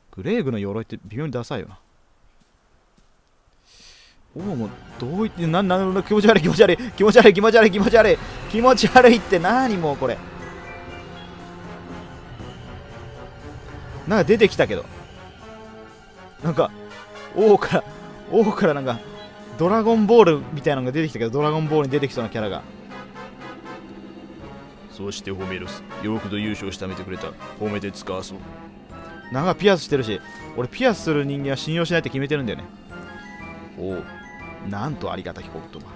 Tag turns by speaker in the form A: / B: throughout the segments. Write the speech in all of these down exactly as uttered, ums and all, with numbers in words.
A: グレーグの鎧って微妙にダサいよな。おお、もうどういって、なんなんなん気持ち悪い気持ち悪い気持ち悪い気持ち悪い気持ち悪い気持ち悪いって何もうこれ。なんか出てきたけど、なんか王から王からなんかドラゴンボールみたいなのが出てきたけど、ドラゴンボールに出てきそうなキャラが。
B: そしてホメロス、よくぞ優勝してあげてくれた。褒めて使わそう。
A: なんかピアスしてるし、俺ピアスする人間は信用しないって決めてるんだよね。おお、なんとありがたきお言葉。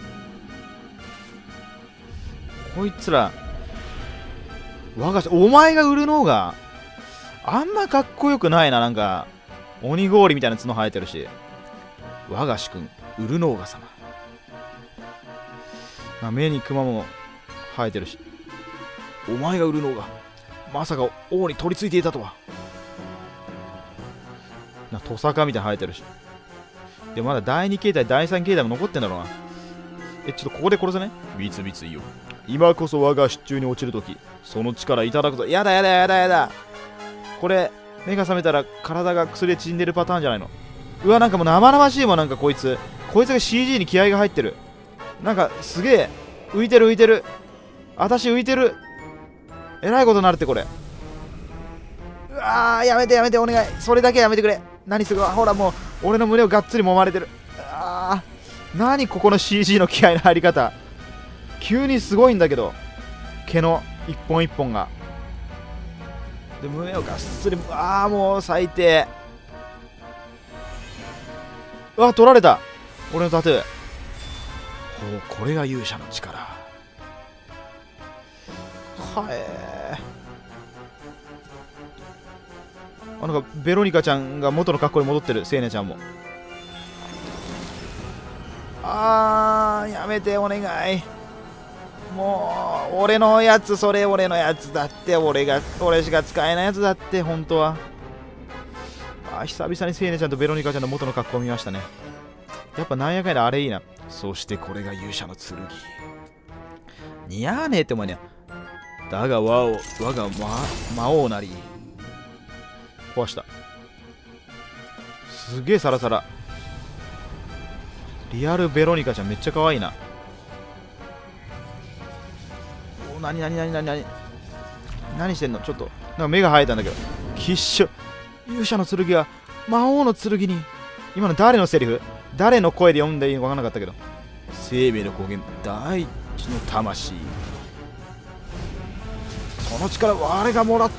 A: こいつら我がお前が売るのがあんまかっこよくないな。なんか鬼氷みたいな角生えてるし、我が主君ウルノーガ様、まあ、目にクマも生えてるし、お前がウルノーガ、まさか王に取り付いていたとは。なトサカみたいに生えてるし、でまだだいに形態だいさん形態も残ってんだろうな。え、ちょっとここで殺せね。
B: みつみついよ。
A: 今こそ我が手中に落ちるとき、その力いただくぞ。やだやだやだやだ。これ目が覚めたら体が薬で縮んでるパターンじゃないの。うわ、なんかもう生々しいもん。なんかこいつこいつが シージー に気合が入ってる。なんかすげえ浮いてる浮いてる。私浮いてる。えらいことになるってこれ。うわー、やめてやめてお願い。それだけやめてくれ。何するわ。ほらもう俺の胸をがっつり揉まれてる。あー、何ここの シージー の気合の入り方。急にすごいんだけど、毛の一本一本が。で胸をがっすり。ああ、もう最低。うわ、取られた俺のタトゥー。ほう、これが勇者の力。はえー、あ、なんかベロニカちゃんが元の格好に戻ってる。セーネちゃんも。あー、やめてお願い。もう俺のやつ、それ俺のやつだって。俺が俺しか使えないやつだって、本当は。あ、久々にセーネちゃんとベロニカちゃんの元の格好を見ましたね。やっぱなんやかんやあれいいな。そしてこれが勇者の剣。似合わねえって思うね。だが和を我が魔魔王なり。壊した。すげえサラサラ。リアルベロニカちゃんめっちゃ可愛いな。お、なになになになになに何してんの。ちょっとなんか目が生えたんだけど。きっしょ。勇者の剣は魔王の剣に。今の誰のセリフ、誰の声で読んでいいのか分からなかったけど。生命の根源、大地の魂、その力我がもらった。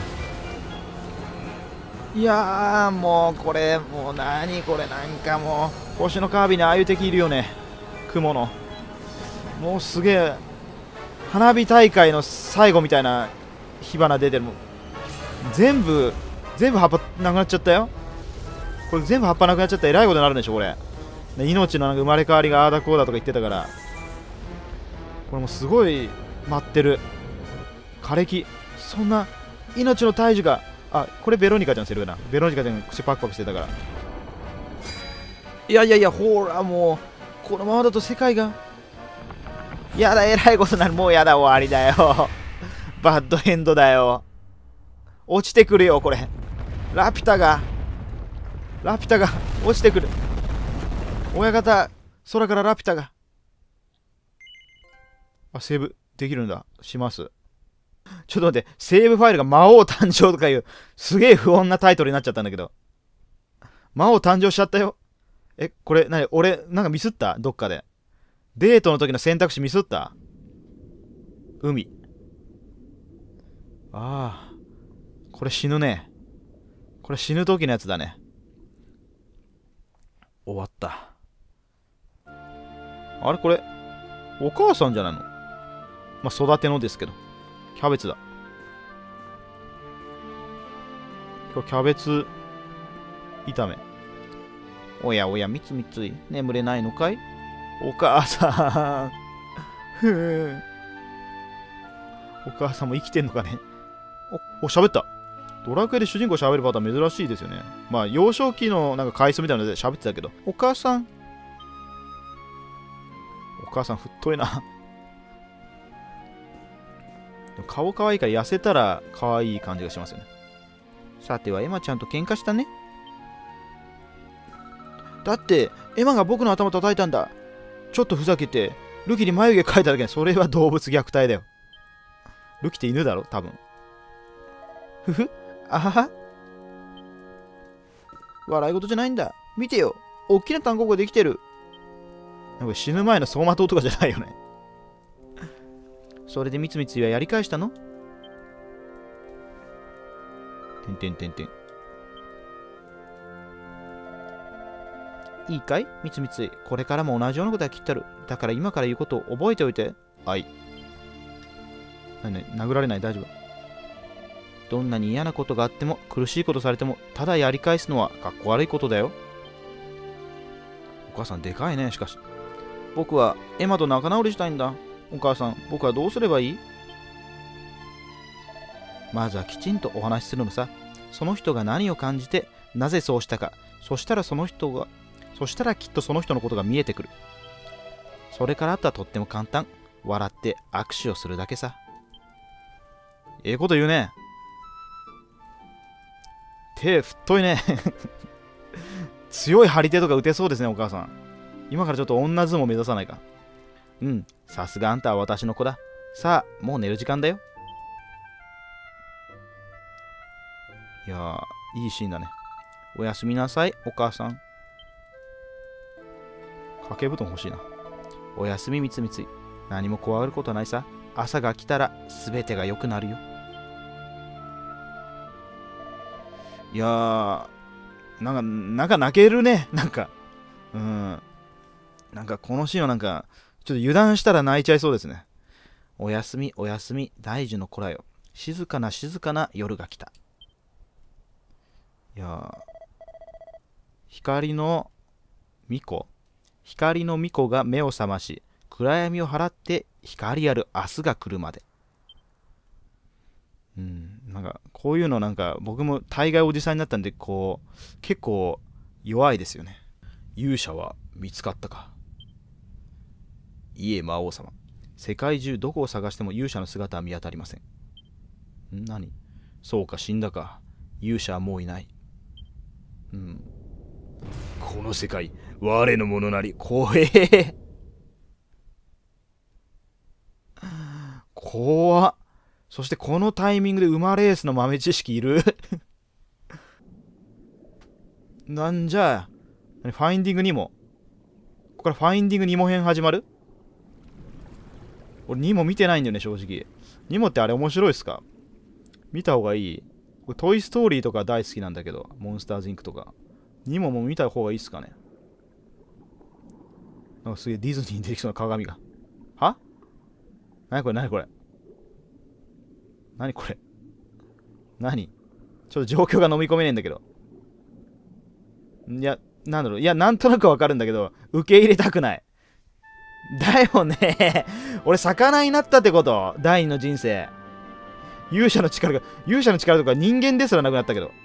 A: いやー、もうこれもう何これ。なんかもう星のカービィにああいう敵いるよね。雲のもうすげえ花火大会の最後みたいな火花出てる。もう全部全部葉っぱなくなっちゃったよ。これ全部葉っぱなくなっちゃったらえらいことになるんでしょこれ。命のなんか生まれ変わりがああだこうだとか言ってたから、これもうすごい待ってる。枯れ木、そんな命の大樹が。あ、これベロニカちゃんセリフな。ベロニカちゃんが口パクパクしてたから。いやいやいや、ほらもうこのままだと世界が。やだ、えらいことになる。もうやだ、終わりだよバッドエンドだよ。落ちてくるよこれ。ラピュタがラピュタが落ちてくる。親方、空からラピュタが。あ、セーブできるんだ。します。ちょっと待って、セーブファイルが魔王誕生とかいう、すげえ不穏なタイトルになっちゃったんだけど。魔王誕生しちゃったよ。え、これ、なに俺、なんかミスった？どっかで。デートの時の選択肢ミスった？海。ああ。これ死ぬね。これ死ぬ時のやつだね。終わった。あれこれ、お母さんじゃないの？まあ、育てのですけど。キャベツだ。今日キャベツ炒め。おやおや、みつみつい。眠れないのかい？お母さん。ふぅ。お母さんも生きてんのかね。お、お、喋った。ドラクエで主人公喋るパターン珍しいですよね。まあ、幼少期のなんか回数みたいなので喋ってたけど。お母さん。お母さん、太いな。でも顔可愛いから痩せたら可愛い感じがしますよね。 さてはエマちゃんと喧嘩したね。だってエマが僕の頭叩いたんだ。ちょっとふざけてルキに眉毛描いただけで、それは動物虐待だよ。ルキって犬だろ多分。ふふ、あはは。笑い事じゃないんだ。見てよ、おっきな単語ができてる。なんか死ぬ前の走馬灯とかじゃないよね。それでみつみつはやり返したの？てんてんてんてん。いいかいみつみつい、これからも同じようなことはきってる。だから今から言うことを覚えておいて。はい。なになに、殴られない？大丈夫？どんなに嫌なことがあっても苦しいことされてもただやり返すのはかっこ悪いことだよ。お母さんでかいね。しかし僕はエマと仲直りしたいんだ。お母さん、僕はどうすればいい？まずはきちんとお話しするのさ。その人が何を感じてなぜそうしたか。そしたらその人がそしたらきっとその人のことが見えてくる。それからあとはとっても簡単。笑って握手をするだけさ。ええこと言うね。手太いね。強い張り手とか打てそうですね、お母さん。今からちょっと女相撲目指さないか。うん、さすがあんたは私の子だ。さあ、もう寝る時間だよ。いやー、いいシーンだね。おやすみなさい、お母さん。掛け布団欲しいな。おやすみみつみつい。何も怖がることはないさ。朝が来たら全てが良くなるよ。いやー、なんか、なんか泣けるね。なんか、うん。なんかこのシーンはなんか、ちょっと油断したら泣いちゃいそうですね。おやすみ、おやすみ、大樹の子らよ。静かな静かな夜が来た。いやー、光の巫女光の巫女が目を覚まし、暗闇を払って光ある明日が来るまで。うん、なんかこういうのなんか僕も大概おじさんになったんで、こう結構弱いですよね。勇者は見つかったか。いえ魔王様、世界中どこを探しても勇者の姿は見当たりません。ん何？そうか、死んだか。勇者はもういない。うん。
B: この世界我のものなり。
A: 怖え。怖っ。そしてこのタイミングで馬レースの豆知識いる？なんじゃあ、ファインディングにも。ここからファインディングにも編始まる？俺にも見てないんだよね、正直。にもってあれ面白いっすか？見た方がいい？トイストーリーとか大好きなんだけど、モンスターズインクとか。にもも見た方がいいっすかね？なんかすげえディズニーに出てきそうな鏡が。は？なにこれ、なにこれ。なにこれ。なに？ちょっと状況が飲み込めねえんだけど。いや、なんだろう。いや、なんとなくわかるんだけど、受け入れたくない。だよね。俺、魚になったってこと？第二の人生。勇者の力が、勇者の力とか人間ですらなくなったけど。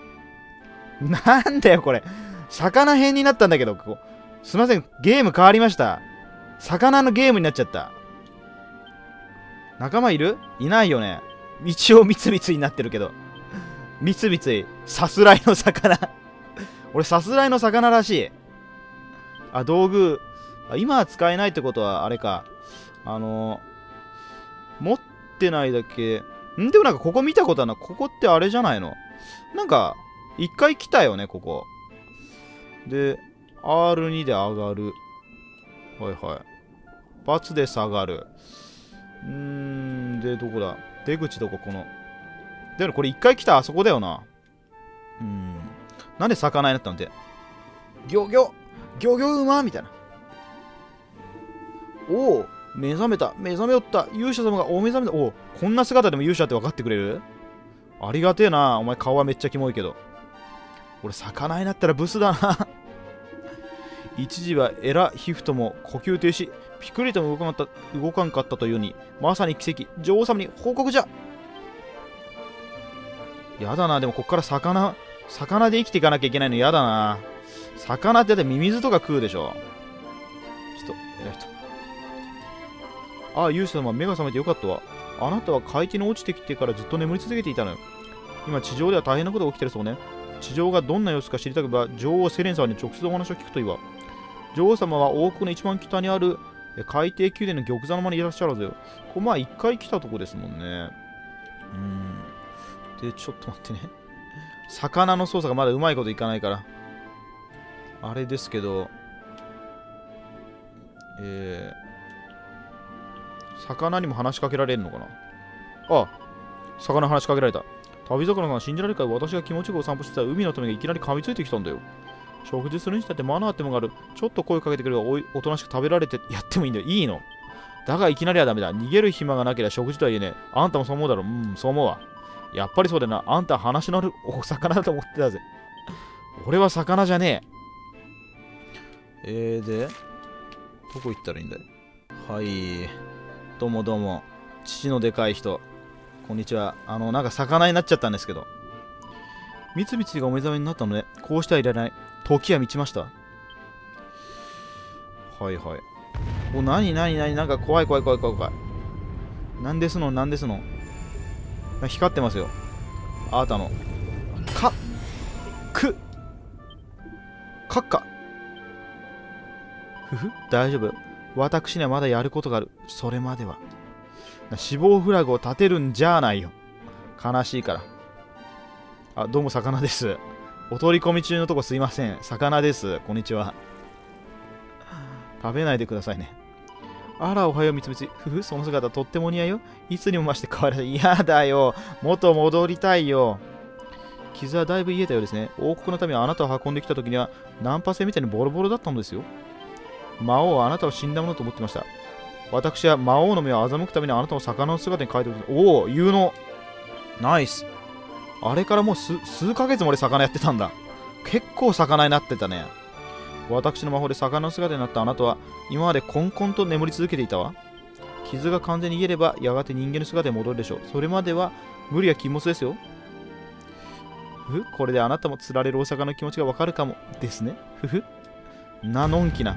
A: なんだよ、これ。魚編になったんだけど、ここ。すいません、ゲーム変わりました。魚のゲームになっちゃった。仲間いる？いないよね。一応、みつみつになってるけど。みつみつい。さすらいの魚。俺、さすらいの魚らしい。あ、道具。あ、今は使えないってことは、あれか。あのー、持ってないだけ。んでもなんか、ここ見たことはな。ここってあれじゃないの？なんか、一回来たよね、ここ。で、アールツー で上がる。はいはい。バツで下がる。うーん、で、どこだ？出口どこ？この。でもこれ一回来たあそこだよな。うーん。なんで魚になったのって。ギョギョギョギョ馬みたいな。おお、目覚めた。目覚めよった。勇者様がお目覚めた。おお、こんな姿でも勇者って分かってくれる？ありがてえな。お前顔はめっちゃキモいけど。俺、魚になったらブスだな。一時はエラ皮膚とも呼吸停止。ピクリとも動かんかった、動かんかったというに、まさに奇跡。女王様に報告じゃ。やだな。でもこっから魚、魚で生きていかなきゃいけないのやだな。魚ってだってミミズとか食うでしょ。ちょっと、偉い人。ああ、勇者様、目が覚めてよかったわ。あなたは海底に落ちてきてからずっと眠り続けていたのよ。 今地上では大変なことが起きてるそうね。地上がどんな様子か知りたければ女王セレン様に直接お話を聞くといいわ。女王様は王国の一番北にある海底宮殿の玉座の間にいらっしゃるはずよ。これまあ一回来たとこですもんね。うん。で、ちょっと待ってね。魚の操作がまだうまいこといかないから。あれですけど、えー、魚にも話しかけられるのかな。あ、魚に話しかけられた。旅魚が信じられるかい。私が気持ちよくお散歩してた海のためがいきなり噛みついてきたんだよ。食事するにしたってマナーってものがある。ちょっと声かけてくればおいおとなしく食べられてやってもいいんだよ。いいの。だがいきなりはダメだ。逃げる暇がなければ食事とは言えねえ。あんたもそう思うだろう。うん、そう思うわ。やっぱりそうだな。あんたは話のあるお魚だと思ってたぜ。俺は魚じゃねえ。えーで、どこ行ったらいいんだい。はい。どうもどうも。父のでかい人。こんにちは。あの、なんか魚になっちゃったんですけど。みつみつがお目覚めになったので、こうしてはいられない。時は満ちました。はいはい。お、なになになに、なんか怖い怖い怖い怖い怖い。なんですのなんですの。光ってますよ。あなたの。か、く、かっか。ふふ、大丈夫。私にはまだやることがある。それまでは。死亡フラグを立てるんじゃないよ。悲しいから。あ、どうも魚です。お取り込み中のとこすいません。魚です。こんにちは。食べないでくださいね。あら、おはよう、みつみつ。ふふ、その姿とっても似合いよ。いつにも増して変わらない。嫌だよ。元戻りたいよ。傷はだいぶ癒えたようですね。王国の民はあなたを運んできた時には、ナンパ船みたいにボロボロだったのですよ。魔王はあなたを死んだものと思ってました。私は魔王の目を欺くためにあなたを魚の姿に変えておく。おお、有能。ナイス。あれからもう数数ヶ月も俺魚やってたんだ。結構魚になってたね。私の魔法で魚の姿になったあなたは今までコンコンと眠り続けていたわ。傷が完全に癒えればやがて人間の姿に戻るでしょう。それまでは無理や禁物ですよ。ふふ、これであなたも釣られるお魚の気持ちがわかるかもですね。ふふ。なのんきな。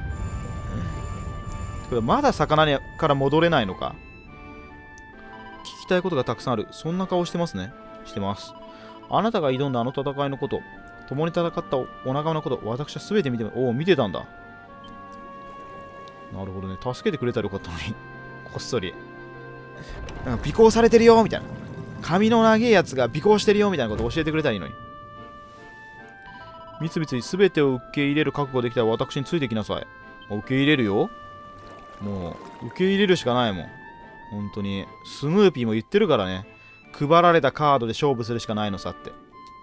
A: まだ魚にから戻れないのか。聞きたいことがたくさんある。そんな顔してますね。してます。あなたが挑んだあの戦いのこと、共に戦ったお仲間のこと、私は全て見て、おお、見てたんだ。なるほどね。助けてくれたらよかったのに。こっそり。なんか尾行されてるよみたいな。髪の長いやつが尾行してるよみたいなことを教えてくれたらいいのに。みつみつに全てを受け入れる覚悟できたら私についてきなさい。受け入れるよ。もう、受け入れるしかないもん。本当に。スヌーピーも言ってるからね。配られたカードで勝負するしかないのさって。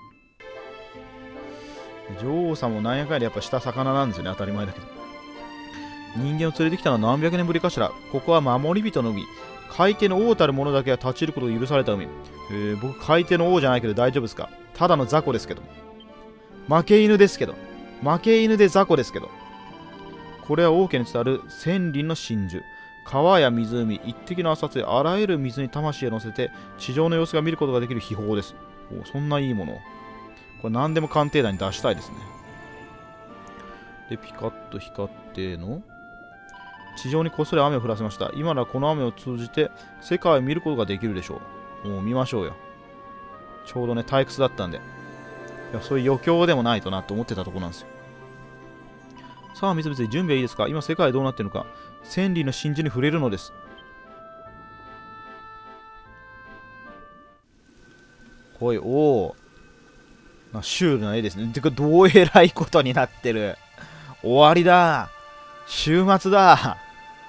A: 女王さんもなんやかんややっぱした魚なんですよね。当たり前だけど。人間を連れてきたのは何百年ぶりかしら。ここは守り人の海。海底の王たる者だけが立ち入ることが許された海。えー、僕、海底の王じゃないけど大丈夫ですか。ただの雑魚ですけど。負け犬ですけど。負け犬で雑魚ですけど。これは王家に伝わる千里の真珠。川や湖、一滴の浅津、あらゆる水に魂を乗せて地上の様子が見ることができる秘宝です。お、そんないいもの。これ何でも鑑定団に出したいですね。で、ピカッと光っての地上にこっそり雨を降らせました。今ならこの雨を通じて世界を見ることができるでしょう。もう見ましょうよ。ちょうどね、退屈だったんで。いや、そういう余興でもないとなと思ってたとこなんですよ。さあ、みつみつ、準備はいいですか。今世界はどうなっているのか。千里の真珠に触れるのです。ほい、おお。シュールな絵ですね。てか、どうえらいことになってる。終わりだ。週末だ。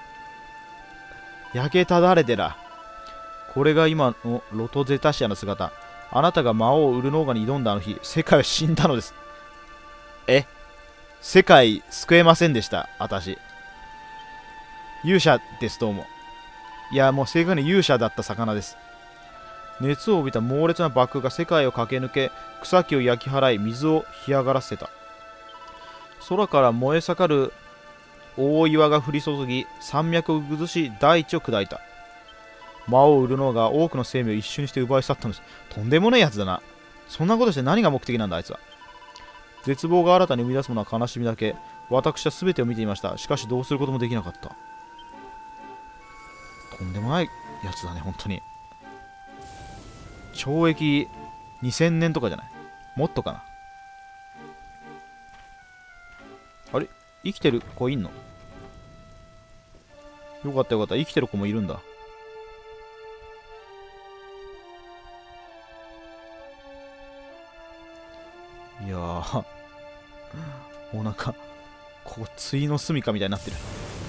A: 焼けただれてら。これが今のロトゼタシアの姿。あなたが魔王ウルノーガに挑んだあの日、世界は死んだのです。え世界救えませんでした、私。勇者です、どうも。いや、もう正確に勇者だった魚です。熱を帯びた猛烈な爆風が世界を駆け抜け、草木を焼き払い、水を干上がらせた。空から燃え盛る大岩が降り注ぎ、山脈を崩し、大地を砕いた。魔王ウルノーガは多くの生命を一瞬にして奪い去ったのです。とんでもないやつだな。そんなことして何が目的なんだ、あいつは。絶望が新たに生み出すものは悲しみだけ。私は全てを見ていました。しかしどうすることもできなかった。とんでもないやつだね、本当に。懲役にせんねんとかじゃない？もっとかな。あれ生きてる子いんの？よかったよかった。生きてる子もいるんだ。いやーもうなんかここ対の住みかみたいになってる。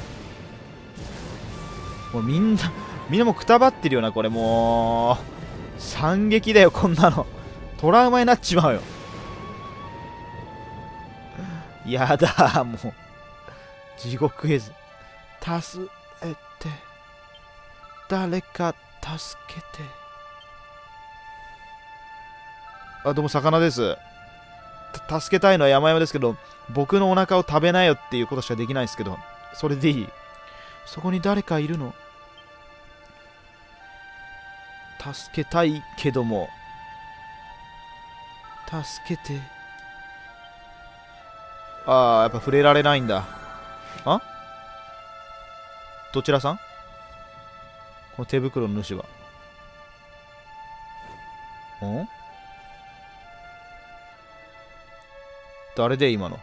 A: もうみんなみんなもうくたばってるよな。これもう惨劇だよこんなの。トラウマになっちまうよ。やだもう地獄絵図。助けて誰か助けて。あ、どうも魚です。助けたいのは山々ですけど、僕のお腹を食べなよっていうことしかできないですけど、それでいい？そこに誰かいるの？助けたいけども、助けて。ああ、やっぱ触れられないんだ。あ？どちらさん？この手袋の主は。ん？誰で今の？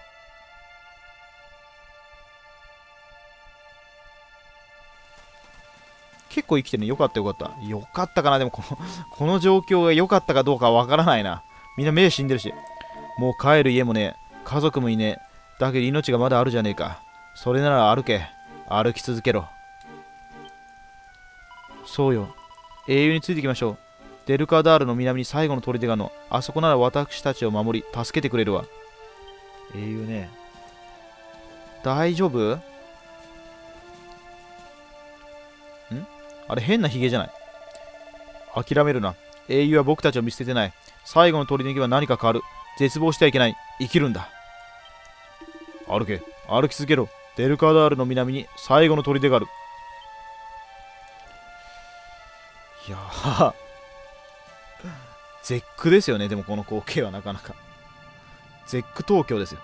A: 結構生きてるね。よかったよかった。よかったかな。でもこの、この状況が良かったかどうかわからないな。みんな目死んでるし。もう帰る家もね、家族もいねえ。だけど命がまだあるじゃねえか。それなら歩け。歩き続けろ。そうよ。英雄についていきましょう。デルカダールの南に最後の砦があるの。あそこなら私たちを守り、助けてくれるわ。英雄ね。大丈夫？ん？あれ変なヒゲじゃない？諦めるな。英雄は僕たちを見捨ててない。最後の砦に行けば何か変わる。絶望してはいけない。生きるんだ。歩け。歩き続けろ。デルカダールの南に最後の砦がある。いやー絶句ですよね。でもこの光景はなかなか絶句東京ですよ。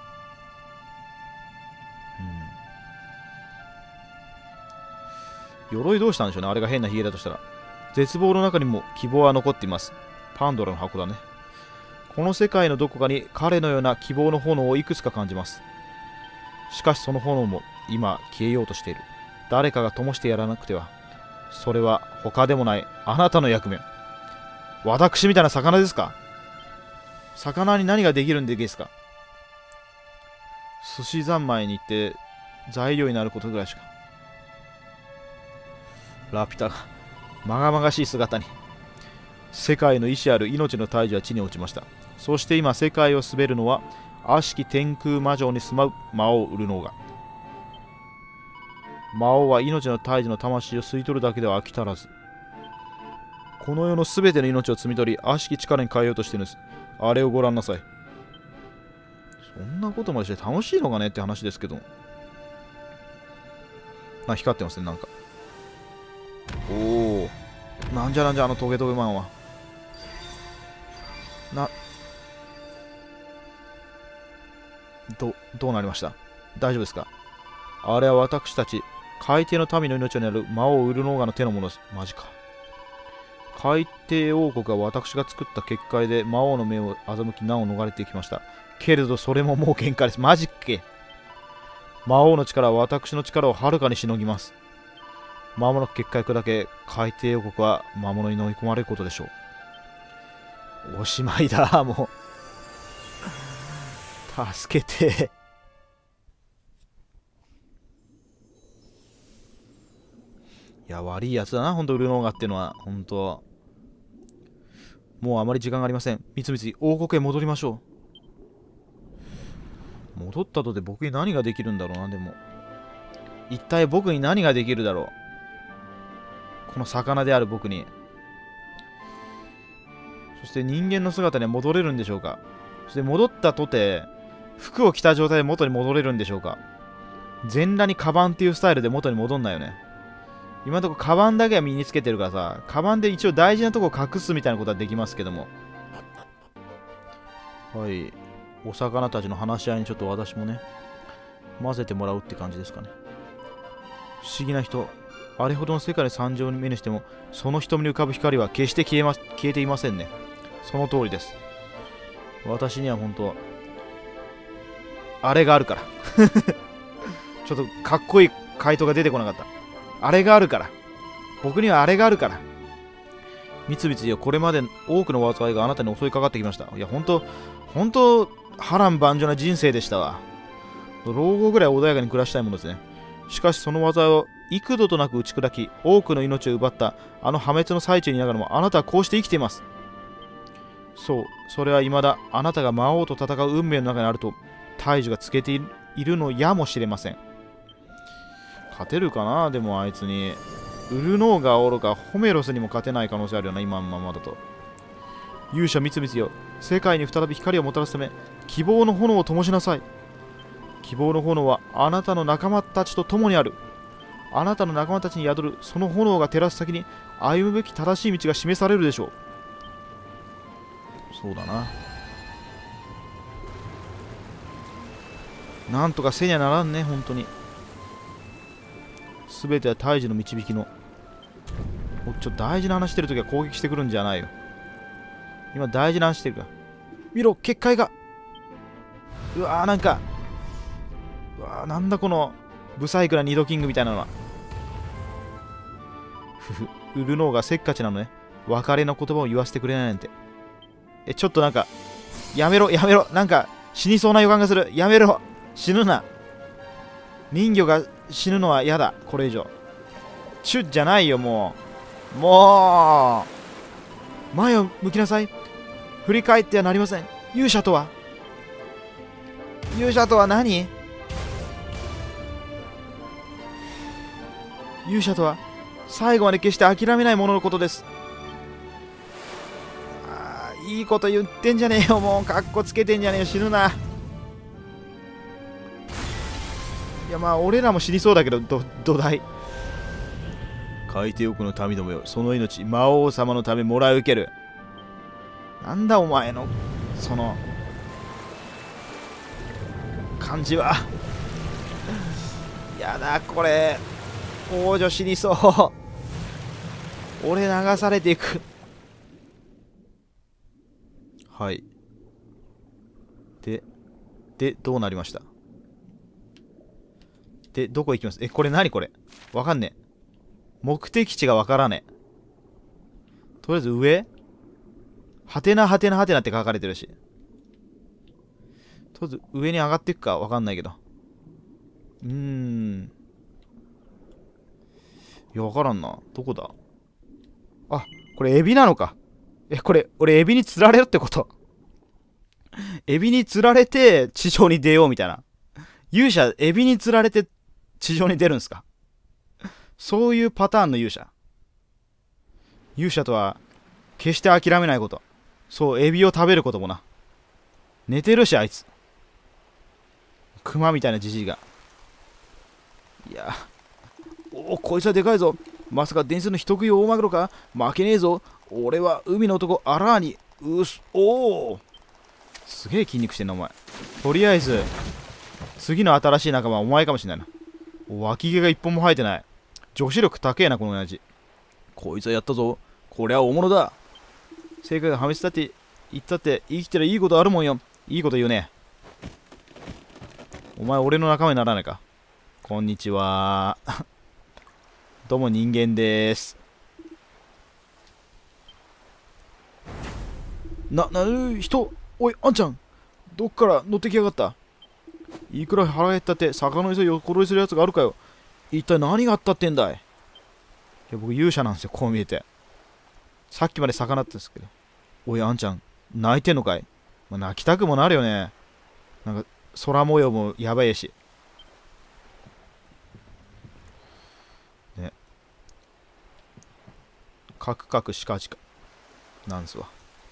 A: うん、鎧どうしたんでしょうね。あれが変なヒゲだとしたら。絶望の中にも希望は残っています。パンドラの箱だね。この世界のどこかに彼のような希望の炎をいくつか感じます。しかしその炎も今消えようとしている。誰かが灯してやらなくては。それは他でもないあなたの役目。私みたいな魚ですか？魚に何ができるんですか？寿司三昧に行って材料になることぐらいしか。ラピュタがまがまがしい姿に。世界の意志ある命の大樹は地に落ちました。そして今世界を滑るのは悪しき天空魔女に住まう魔王ウルノーガ。魔王は命の大樹の魂を吸い取るだけでは飽き足らず、この世のすべての命を摘み取り悪しき力に変えようとしているんです。あれをご覧なさい。そんなことまでして楽しいのかねって話ですけど。あ、光ってますね。なんかおお、なんじゃなんじゃあのトゲトゲマンは。などどうなりました？大丈夫ですか？あれは私たち海底の民の命にある魔王ウルノーガの手のものです。マジか。海底王国は私が作った結界で魔王の目を欺き難を逃れてきました。けれどそれももう限界です。マジっけ。魔王の力は私の力をはるかにしのぎます。間もなく結界砕け、海底王国は魔物に飲み込まれることでしょう。おしまいだ、もう。助けて。いや、悪いやつだな、ほんと、ウルノーガっていうのは。ほんと。もうあまり時間がありません。みつみつ王国へ戻りましょう。戻ったとで僕に何ができるんだろうな、でも。一体僕に何ができるだろう。この魚である僕に。そして人間の姿には戻れるんでしょうか。そして戻ったとて、服を着た状態で元に戻れるんでしょうか。全裸にカバンっていうスタイルで元に戻んないよね。今のところカバンだけは身につけてるからさ、カバンで一応大事なところを隠すみたいなことはできますけども。はい。お魚たちの話し合いにちょっと私もね、混ぜてもらうって感じですかね。不思議な人。あれほどの世界の惨状に目にしても、その瞳に浮かぶ光は決して消えま、消えていませんね。 その通りです。私には本当あれがあるからちょっとかっこいい回答が出てこなかった。あれがあるから。僕にはあれがあるから。三菱よ、これまで多くの災いがあなたに襲いかかってきました。いや、本当本当波乱万丈な人生でしたわ。老後ぐらい穏やかに暮らしたいものですね。しかしその災いを幾度となく打ち砕き、多くの命を奪ったあの破滅の最中にいながらも、あなたはこうして生きています。そう、それは未だあなたが魔王と戦う運命の中にあると大樹が告げているのやもしれません。勝てるかな。でもあいつにウルノーがおろかホメロスにも勝てない可能性あるよな、今のままだと。勇者三菱よ、世界に再び光をもたらすため希望の炎を灯しなさい。希望の炎はあなたの仲間たちと共にある。あなたの仲間たちに宿るその炎が照らす先に歩むべき正しい道が示されるでしょう。そうだな。なんとかせにゃならんね、本当に。すべては大樹の導きの。おちょっと大事な話してるときは攻撃してくるんじゃないよ。今大事な話してるから。見ろ、結界が。うわー、なんか。うわー、なんだこのブサイクなニドキングみたいなのは。ふふ、ウルノーがせっかちなのね。別れの言葉を言わせてくれないなんて。え、ちょっとなんか、やめろ、やめろ。なんか、死にそうな予感がする。やめろ。死ぬな。人魚が死ぬのは嫌だ。これ以上。チュッじゃないよ、もう。もう。前を向きなさい。振り返ってはなりません。勇者とは勇者とは何勇者とは最後まで決して諦めないもののことです。ああ、いいこと言ってんじゃねえよ。もうかっこつけてんじゃねえよ。死ぬな。いや、まあ俺らも死にそうだけど、ど土台。
B: 海底奥の民どもよ、その命魔王様のためもらい受ける。
A: なんだお前のその感じは。やだこれ。王女死にそう。俺流されていく。
B: はい。
A: ででどうなりました。でどこ行きます。え、これ何これ。わかんねえ。目的地がわからねえ。とりあえず上はてなはてなはてなって書かれてるし。とりあえず上に上がっていくかわかんないけど。うーん。いや、わからんな。どこだ。あ、これエビなのか。え、これ、俺エビに釣られるってことエビに釣られて地上に出ようみたいな。勇者、エビに釣られて地上に出るんすか。そういうパターンの勇者。勇者とは、決して諦めないこと。そう、エビを食べることもな。寝てるし、あいつ。クマみたいなジジイが。いや。おお、こいつはでかいぞ。まさか伝説の人食い大マグロか。負けねえぞ。俺は海の男、アラーニ。うす、おお。すげえ筋肉してんな、お前。とりあえず、次の新しい仲間はお前かもしれないな。脇毛が一本も生えてない。女子力高えな、この親父。
B: こいつはやったぞ。こりゃ大物だ。
A: 世界が破滅だって言ったって生きてりゃいいことあるもんよ。いいこと言うね。お前俺の仲間にならないか。こんにちは。どうも人間でーす。な、な、人、おい、あんちゃん。どっから乗ってきやがった。いくら腹減ったって魚の磯横取りするやつがあるかよ。一体何があったってんだい。いや、僕勇者なんですよ、こう見えて。さっきまで魚ってんですけど。おい、あんちゃん、泣いてんのかい。まあ、泣きたくもなるよね。なんか、空模様もやばいし。ね。カクカクシカチカ。なんすわ。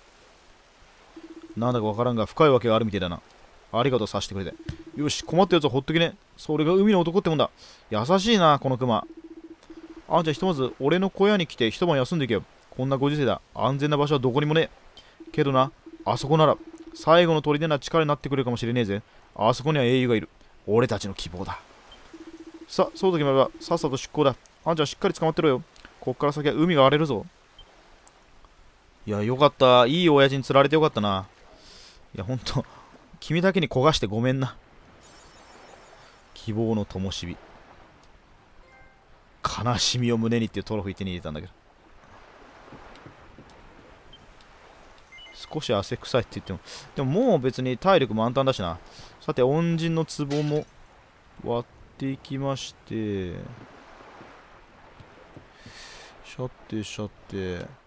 A: なんだかわからんが、深いわけがあるみてえだな。ありがとう、さしてくれて。よし、困ったやつはほっときね。それが海の男ってもんだ。優しいな、このクマ。あんちゃん、ひとまず、俺の小屋に来て一晩休んでいけよ。こんなご時世だ。安全な場所はどこにもねえ。けどな、あそこなら、最後の砦な力になってくれるかもしれねえぜ。あそこには英雄がいる。俺たちの希望だ。さ、そうと決まれば、さっさと出港だ。あんちゃん、しっかり捕まってろよ。こっから先は海が荒れるぞ。 いや、よかった。いい親父に釣られてよかったな。いや、ほんと、君だけに焦がしてごめんな。希望の灯火。悲しみを胸にっていうトロフィー手に入れたんだけど。少し汗臭いって言っても、でももう別に体力満タンだしな。さて、恩人の壺も割っていきまして、しゃってしゃって。